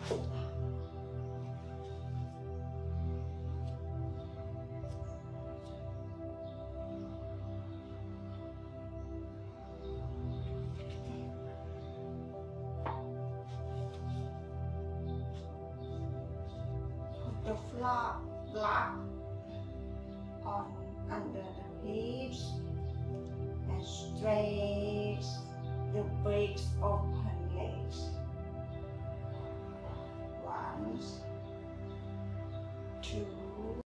The flap on under the hips and stretch the bridge of